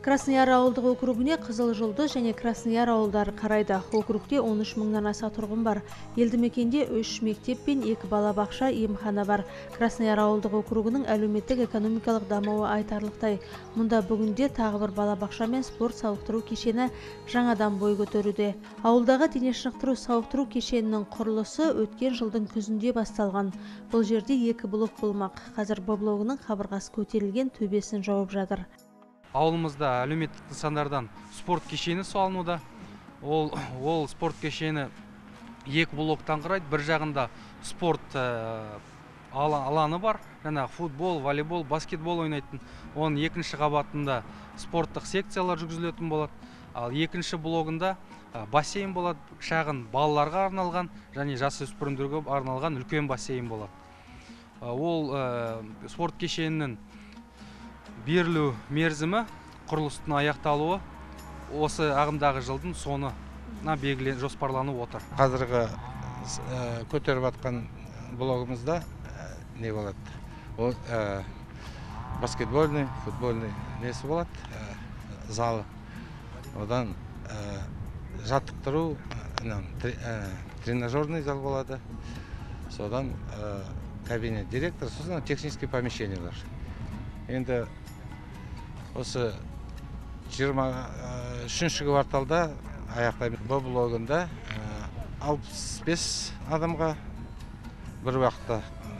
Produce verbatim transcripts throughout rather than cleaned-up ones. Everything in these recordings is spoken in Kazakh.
Краснояр ауылдық округіне Қызыл Жұлдыз және Краснояр ауылдары қарайды. Округте он үш мыңнан аса тұрғын бар. Елді мекенде үш мектеп пен екі балабақша, емхана бар. Краснояр ауылдық округінің әлеуметтік экономикалық дамуы айтарлықтай. Мұнда бүгінде тағы бір балабақша мен спорт сауықтыру кешені жаңадан бой көтеруде. Ауылдағы дене шынықтыру сауықтыру кешенінің құрылысы өткен жылдың күзінде басталған. Бұл жерде екі блок болмақ. Қазір Б блогының қабырғасы көтерілген, төбесін жауып жатыр. Ауылымызда әлеуметтік нысандардан спорт кешені салынуда. Ол, ол спорт кешені екі блоктан құрайды. Бір жағында спорт алаңы бар. Жаңа футбол, волейбол, баскетбол ойнайтын. Оның екінші қабатында спорттық секциялар жүргізілетін болады. Ал екінші блогында бассейн болады. Шағын балаларға арналған және жасөспірімдерге арналған үлкен бассейн болады. Ол спорт кешенінің берілу мерзімі, құрылыстың аяқталуы осы ағымдағы жылдың соңына белгілен жоспарланып отыр. Қазіргі көтеріп атқан блогымызда не болады? Ол баскетбольный, футбольный несі болады, залы. Одан жаттықтыру, тренажерный зал болады. Содан кабинет директор, сосын технический помещениялар. Енді осы жиырма үшінші кварталда аяқтаймыз. Б блогында алпыс бес адамға бір уақытта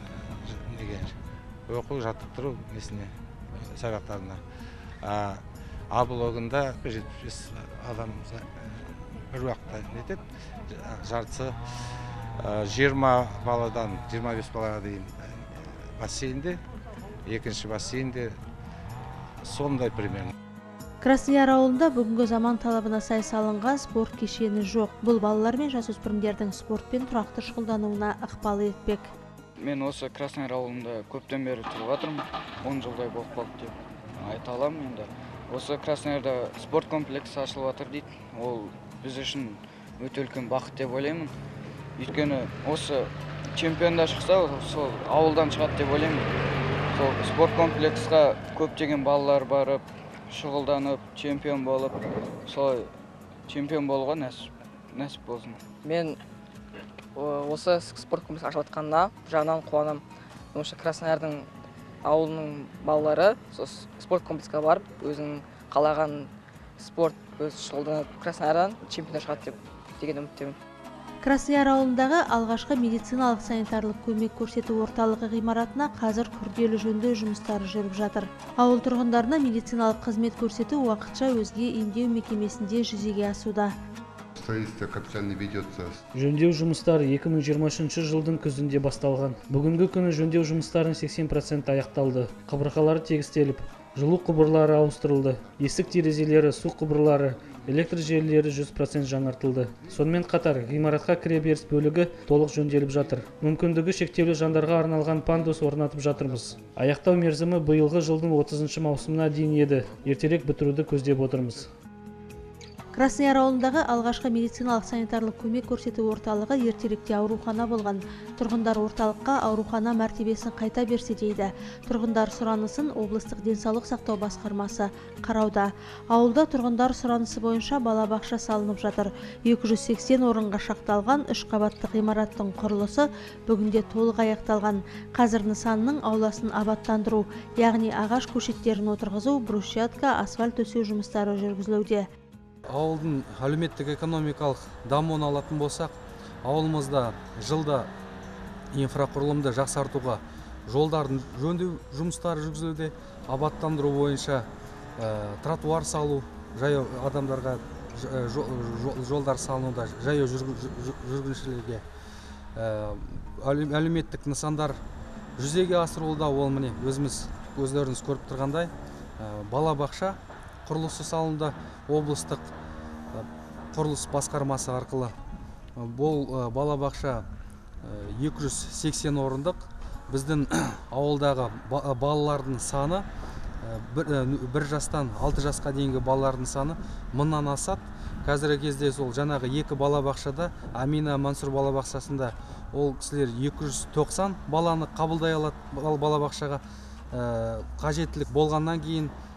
оқу жаттықтыру несіне сабақтарына. А блогында жетпіс бес адам бір уақытта нетеді. Жартысы жиырма баладан жиырма бес балаға дейін бассейнде, екінші бассейнде сондай примерно. Краснояр ауылында бүгінгі заман талабына сай салынған спорт кешені жоқ. Бұл балалар мен жасөспірімдердің спортпен тұрақты шұғылдануына ықпал етпек. Мен осы Краснояр ауылында көптен бері тұрып жатырмын. он жылдай болып қалды деп айта аламын енді. Осы Красноярда спорт комплексі ашылып жатыр дейді. Ол біз үшін өте үлкен бақыт деп ойлаймын. Өйткені осы чемпионда шықса, сол ауылдан шығады деп ойлаймын. Сол спорт комплексқа көптеген балалар барып, шұғылданып, чемпион болып, солай чемпион болуға нәсіп болсын. Мен осы спорт комплексі ашылып жатқанына жағынан қуанам. Оның Красноярдың ауылының балалары спорт комплексқа барып, өзінің қалаған спорт өз шұғылданып, Красноярдан чемпион шығады деп деген үміттемін. Краснояр ауылындағы алғашқы медициналық санитарлық көмек көрсету орталығы ғимаратына қазір күрделі жөндеу жұмыстары жүріп жатыр. Ауыл тұрғындарына медициналық қызмет көрсету уақытша өзге емдеу мекемесінде жүзеге асуда. Жөндеу жұмыстары екі мың жиырмасыншы жылдың күзінде басталған. Бүгінгі күні жөндеу жұмыстарының сексен процент аяқталды. Қабырғалары тегістеліп, жылу құбырлары ауыстырылды. Есік терезелері, су құбырлары, электр желілері жүз процент жаңартылды. Сонымен қатар ғимаратқа кіреберіс бөлігі толық жөнделіп жатыр. Мүмкіндігі шектеулі жандарға арналған пандус орнатып жатырмыз. Аяқтау мерзімі биылғы жылдың отызыншы маусымына дейін еді. Ертерек бітіруді көздеп отырмыз. Краснояр ауылындағы алғашқы медициналық санитарлық көмек көрсету орталығы ертеректе аурухана болған. Тұрғындар орталыққа аурухана мәртебесін қайта берсе дейді. Тұрғындар сұранысын облыстық денсаулық сақтау басқармасы қарауда. Ауылда тұрғындар сұранысы бойынша балабақша салынып жатыр. екі жүз сексен орынға шақталған үш қабатты ғимараттың құрылысы бүгінде толық аяқталған. Қазір нысанның ауласын абаттандыру, яғни ағаш көшеттерін отырғызу, брусчатка, асфальт төсеу жұмыстары жүргізілуде. Ауылдың әлеуметтік экономикалық дамуын алатын болсақ, ауылымызда жылда инфрақұрылымды жақсартуға жолдардың жөндеу жұмыстары жүргізілуде, абаттандыру бойынша тротуар салу, жаяу адамдарға жолдар салынуда, жаяу жүргіншілерге әлеуметтік нысандар жүзеге асырылуда. Ол міне өзіміз өздеріңіз көріп тұрғандай балабақша құрылысы салынды. Облыстық құрылыс басқармасы арқылы бұл балабақша екі жүз сексен орындық. Біздің ауылдағы балалардың саны бір жастан алты жасқа дейінгі балалардың саны мыңнан асады. Қазіргі кезде сол жаңағы екі балабақшада, Амина Мансур балабақшасында ол кісілер екі жүз тоқсан баланы қабылдай алады балабақшаға. Қажеттілік болғаннан кейін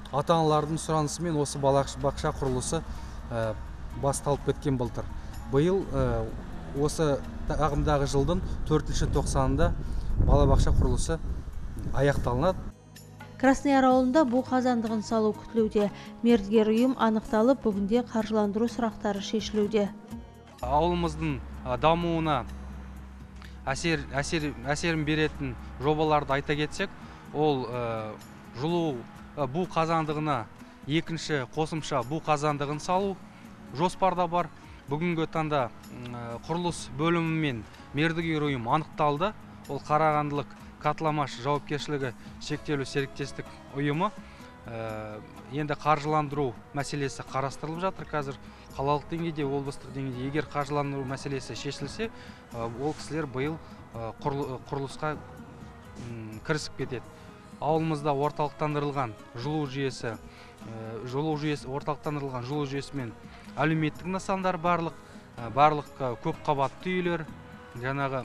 ата-аналардың сұранысымен осы балабақша құрылысы басталып кеткен былтыр. Биыл осы ағымдағы жылдың төртінші тоқсанында балабақша құрылысы аяқталынады. Краснояр ауылында бу қазандығын салу күтілуде. Мердігер ұйым анықталып, бүгінде қаржыландыру сұрақтары шешілуде. Ауылымыздың дамуына әсер, әсер, әсерін беретін жобаларды айта кетсек, ол жылу бу қазандығына екінші қосымша бу қазандығын салу жоспарда бар. Бүгінгі таңда құрылыс бөлімі мен мердігер ұйым анықталды. Ол Қарағандылық Катламаш жауапкершілігі шектеулі серіктестік ұйымы. Енді қаржыландыру мәселесі қарастырылып жатыр қазір. Қалалық деңгейде, облыстық деңгейде егер қаржыландыру мәселесі шешілсе, ол кісілер биыл құрылысқа кірісіп кетеді. Ауылымызда орталықтандырылған жылу жүйесі, жылу жүйесі орталықтандырылған жылу жүйесімен әлеуметтік нысандар барлық, барлық көп қабатты үйлер, жаңағы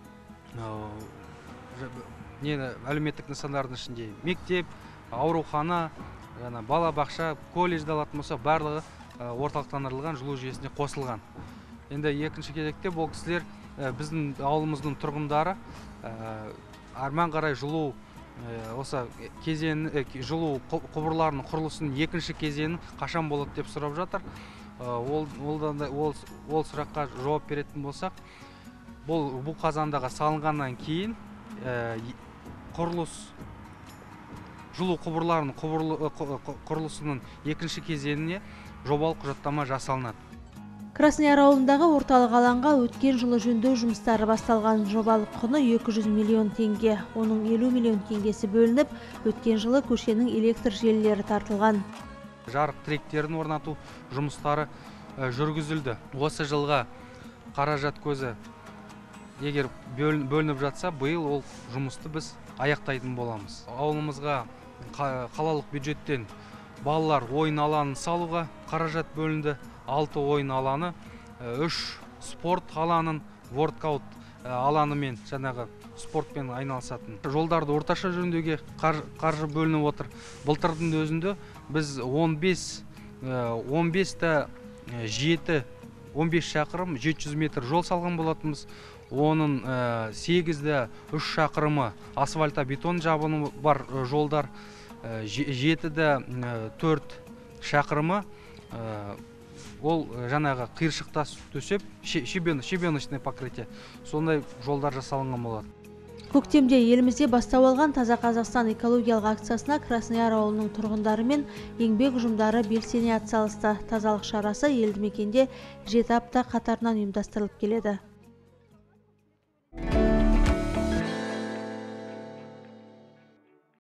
әлеуметтік нысандардың ішінде мектеп, аурухана, балабақша, колледжде алатын болса, барлығы орталықтандырылған жылу жүйесіне қосылған. Енді екінші кезекте бұл кісілер біздің ауылымыздың тұрғындары арман қарай жылу осы кезең жылу құбырларының құрылысының екінші кезеңі қашан болады деп сұрап жатыр. Ол ол сұраққа жауап беретін болсақ, бұл бұл қазандағы салынғаннан кейін құрылыс жылу құбырларының құрылысының екінші кезеңіне жобалық құжаттама жасалынады. Краснояр ауылындағы орталық алаңға өткен жылы жөндеу жұмыстары басталған. Жобалық құны екі жүз миллион теңге. Оның елу миллион теңгесі бөлініп, өткен жылы көшенің электр желілері тартылған. Жарық тіректерін орнату жұмыстары жүргізілді. Осы жылға қаражат көзі егер бөлініп жатса, биыл ол жұмысты біз аяқтайтын боламыз. Ауылымызға қалалық бюджеттен балалар ойын алаңын салуға қаражат бөлінді. алты ойын алаңы, үш спорт алаңын, воркаут алаңымен жаңағы спортпен айналысатын. Жолдарды орташа жөндеуге қаржы бөлініп отыр. Былтырдың өзінде біз он бес те жеті он бес шақырым жеті жүз метр жол салған болатынбыз. Оның сегіз те үш шақырымы асфальта бетон жабыны бар жолдар, жеті те төрт шақырымы ол жаңағы қиыршықтас төсеп, щебеночный покрытие, сондай жолдар жасалынған болады. Көктемде елімізде бастау алған Таза Қазақстан экологиялық акциясына Краснояр ауылының тұрғындары мен еңбек ұжымдары белсене атсалысты. Тазалық шарасы елді мекенде жеті апта қатарынан ұйымдастырылып келеді.